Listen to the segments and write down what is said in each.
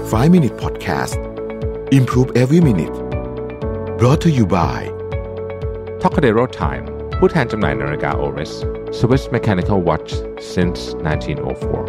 5 Minute Podcast Improve Every Minute brought to you by Tocadero Time ผู้แทนจำหน่ายนาฬิกา Oris Swiss Mechanical Watch since 1904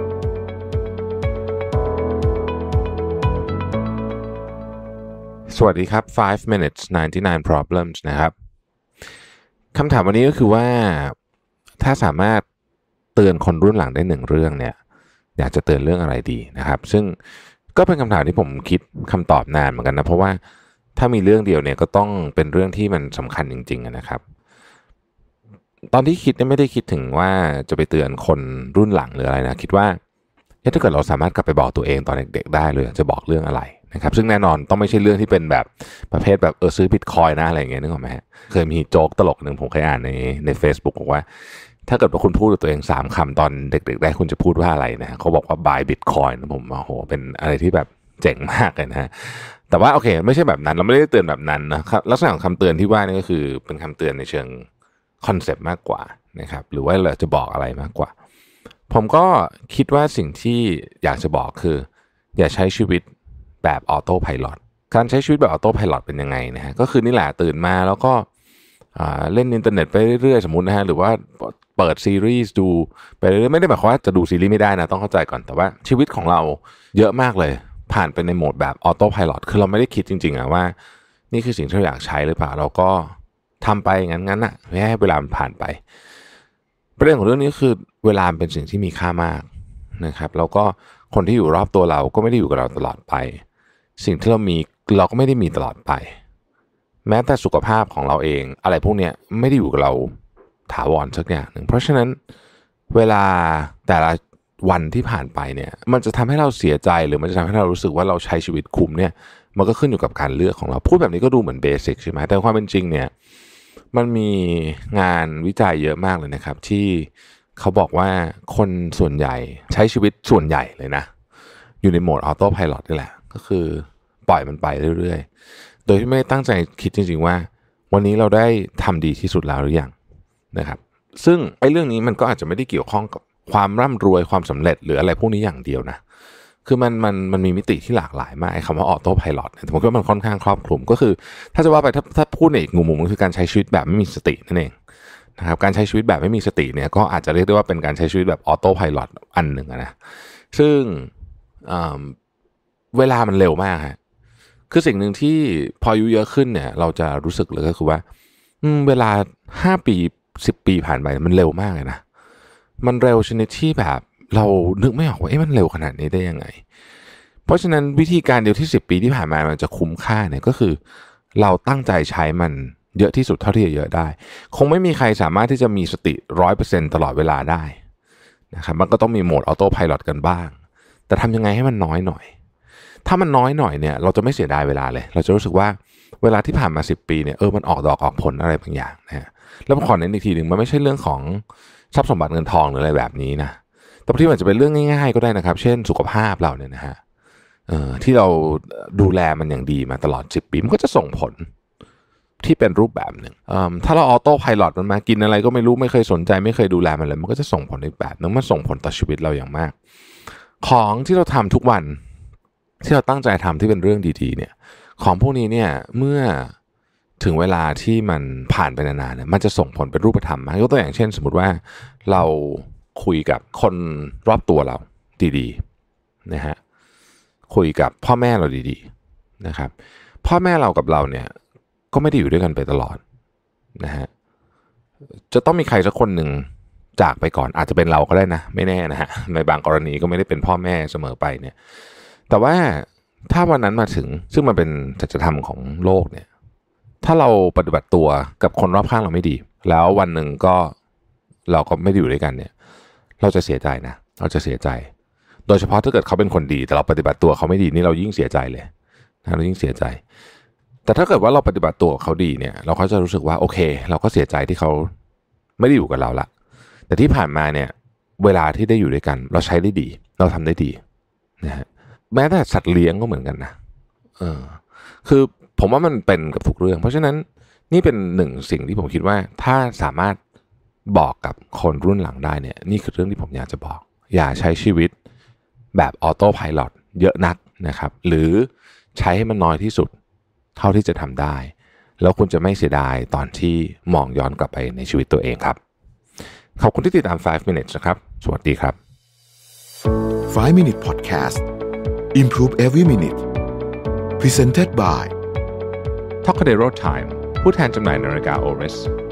สวัสดีครับ5 minutes 99 problems นะครับคำถามวันนี้ก็คือว่าถ้าสามารถเตือนคนรุ่นหลังได้หนึ่งเรื่องเนี่ยอยากจะเตือนเรื่องอะไรดีนะครับซึ่งก็เป็นคำถามที่ผมคิดคำตอบนานเหมือนกันนะเพราะว่าถ้ามีเรื่องเดียวเนี่ยก็ต้องเป็นเรื่องที่มันสำคัญจริงๆนะครับตอนที่คิดเนี่ยไม่ได้คิดถึงว่าจะไปเตือนคนรุ่นหลังหรืออะไรนะคิดว่าถ้าเกิดเราสามารถกลับไปบอกตัวเองตอนเด็กๆได้เลยจะบอกเรื่องอะไรนะครับซึ่งแน่นอนต้องไม่ใช่เรื่องที่เป็นแบบประเภทแบบซื้อบิตคอยน์นะอะไรอย่างเงี้ยนึกออกไหมฮะเคยมีโจ๊กตลกนึงผมเคยอ่านใน Facebook บอกว่าถ้าเกิดว่าคุณพูดกับตัวเอง3คำตอนเด็กๆได้คุณจะพูดว่าอะไรนะเขาบอกว่า buy bitcoin ผมโอ้โหเป็นอะไรที่แบบเจ๋งมากเลยนะฮะแต่ว่าโอเคไม่ใช่แบบนั้นเราไม่ได้เตือนแบบนั้นนะครับลักษณะของคำเตือนที่ว่านี่ก็คือเป็นคำเตือนในเชิงคอนเซปต์มากกว่านะครับหรือว่าเราจะบอกอะไรมากกว่าผมก็คิดว่าสิ่งที่อยากจะบอกคืออย่าใช้ชีวิตแบบออโต้ไพลอตการใช้ชีวิตแบบออโต้ไพลอตเป็นยังไงนะฮะก็คือนี่แหละตื่นมาแล้วก็เล่นอินเทอร์เน็ตไปเรื่อยๆสมมุตินะฮะหรือว่าเปิดซีรีส์ดูไปเรื่อยๆไม่ได้หมายความว่าจะดูซีรีส์ไม่ได้นะต้องเข้าใจก่อนแต่ว่าชีวิตของเราเยอะมากเลยผ่านไปในโหมดแบบออโต้ไพลอตคือเราไม่ได้คิดจริงๆอะว่านี่คือสิ่งที่เราอยากใช้หรือเปล่าเราก็ทำไปงั้นๆอะไม่ให้เวลามันผ่านไปประเด็นของเรื่องนี้คือเวลาเป็นสิ่งที่มีค่ามากนะครับแล้วก็คนที่อยู่รอบตัวเราก็ไม่ได้อยู่กับเราตลอดไปสิ่งที่เรามีเราก็ไม่ได้มีตลอดไปแม้แต่สุขภาพของเราเองอะไรพวกนี้ไม่ได้อยู่กับเราถาวรสักอย่างหนึ่งเพราะฉะนั้นเวลาแต่ละวันที่ผ่านไปเนี่ยมันจะทำให้เราเสียใจหรือมันจะทำให้เรารู้สึกว่าเราใช้ชีวิตคุ้มเนี่ยมันก็ขึ้นอยู่กับการเลือกของเราพูดแบบนี้ก็ดูเหมือนเบสิกใช่ไหมแต่ความเป็นจริงเนี่ยมันมีงานวิจัยเยอะมากเลยนะครับที่เขาบอกว่าคนส่วนใหญ่ใช้ชีวิตส่วนใหญ่เลยนะอยู่ในโหมดออโต้ไพลอตนี่แหละก็คือปล่อยมันไปเรื่อยๆโดยที่ไม่ตั้งใจคิดจริงๆว่าวันนี้เราได้ทำดีที่สุดแล้วหรือยังนะครับซึ่งไอ้เรื่องนี้มันก็อาจจะไม่ได้เกี่ยวข้องกับความร่ำรวยความสำเร็จหรืออะไรพวกนี้อย่างเดียวนะคือมันมีมิติที่หลากหลายมากไอ้คำว่าออโต้ไพลอตผมคิดว่ามันค่อนข้างครอบคลุมก็คือถ้าจะว่าไปถ้าพูดในอีกมุมก็คือการใช้ชีวิตแบบไม่มีสตินั่นเองนะครับการใช้ชีวิตแบบไม่มีสติเนี่ยก็อาจจะเรียกได้ว่าเป็นการใช้ชีวิตแบบออโต้ไพลอตอันหนึ่งนะซึ่งเวลามันเร็วมากฮะคือสิ่งหนึ่งที่พออายุเยอะขึ้นเนี่ยเราจะรู้สึกเลยก็คือว่าเวลา5 ปี10 ปีผ่านไปมันเร็วมากเลยนะมันเร็วชนิดที่แบบเรานึกไม่ออกว่ามันเร็วขนาดนี้ได้ยังไงเพราะฉะนั้นวิธีการเดียวที่10 ปีที่ผ่านมามันจะคุ้มค่าเนี่ยก็คือเราตั้งใจใช้มันเยอะที่สุดเท่าที่จะเยอะได้คงไม่มีใครสามารถที่จะมีสติ 100% ตลอดเวลาได้นะครับมันก็ต้องมีโหมดออโต้ไพลอตกันบ้างแต่ทำยังไงให้มันน้อยหน่อยถ้ามันน้อยหน่อยเนี่ยเราจะไม่เสียดายเวลาเลยเราจะรู้สึกว่าเวลาที่ผ่านมา10 ปีเนี่ยมันออกดอกออกผลอะไรบางอย่างนะฮะแล้วขอเน้นอีกทีหนึ่งมันไม่ใช่เรื่องของทรัพย์สมบัติเงินทองหรืออะไรแบบนี้นะแต่ที่มันจะเป็นเรื่องง่ายๆก็ได้นะครับเช่นสุขภาพเราเนี่ยนะฮะที่เราดูแลมันอย่างดีมาตลอด10 ปีมันก็จะส่งผลที่เป็นรูปแบบหนึ่งถ้าเราออโต้ไพลอตมันมากินอะไรก็ไม่รู้ไม่เคยสนใจไม่เคยดูแลมันเลยมันก็จะส่งผลอีกแบบนึงมันส่งผลต่อชีวิตเราอย่างมากของที่เราทำทุกวันที่เราตั้งใจทำที่เป็นเรื่องดีๆเนี่ยของพวกนี้เนี่ยเมื่อถึงเวลาที่มันผ่านไปนานๆเนี่ยมันจะส่งผลเป็นรูปธรรมมากยกตัวอย่างเช่นสมมติว่าเราคุยกับคนรอบตัวเราดีๆนะฮะคุยกับพ่อแม่เราดีๆนะครับพ่อแม่เรากับเราเนี่ยก็ไม่ได้อยู่ด้วยกันไปตลอดนะฮะจะต้องมีใครสักคนหนึ่งจากไปก่อนอาจจะเป็นเราก็ได้นะไม่แน่นะฮะในบางกรณีก็ไม่ได้เป็นพ่อแม่เสมอไปเนี่ยแต่ว่าถ้าวันนั้นมาถึงซึ่งมันเป็นสัจธรรมของโลกเนี่ยถ้าเราปฏิบัติตัวกับคนรอบข้างเราไม่ดีแล้ววันหนึ่งก็เราก็ไม่ได้อยู่ด้วยกันเนี่ยเราจะเสียใจนะเราจะเสียใจโดยเฉพาะถ้าเกิดเขาเป็นคนดีแต่เราปฏิบัติตัวเขาไม่ดีนี่เรายิ่งเสียใจเลยนะเรายิ่งเสียใจแต่ถ้าเกิดว่าเราปฏิบัติตัวกับเขาดีเนี่ยเราก็จะรู้สึกว่าโอเคเราก็เสียใจที่เขาไม่ได้อยู่กับเราละแต่ที่ผ่านมาเนี่ยเวลาที่ได้อยู่ด้วยกันเราใช้ได้ดีเราทำได้ดีนะฮะแม้แต่สัตว์เลี้ยงก็เหมือนกันนะคือผมว่ามันเป็นกับทุกเรื่องเพราะฉะนั้นนี่เป็นหนึ่งสิ่งที่ผมคิดว่าถ้าสามารถบอกกับคนรุ่นหลังได้เนี่ยนี่คือเรื่องที่ผมอยากจะบอกอย่าใช้ชีวิตแบบออโต้ไพลอตเยอะนักนะครับหรือใช้ให้มันน้อยที่สุดเท่าที่จะทำได้แล้วคุณจะไม่เสียดายตอนที่มองย้อนกลับไปในชีวิตตัวเองครับขอบคุณที่ติดตาม 5 minutes นะครับสวัสดีครับ 5 Minute Podcast Improve Every Minute Presented by Tocadero Time ผู้แทนจำหน่ายนาฬิกา Oris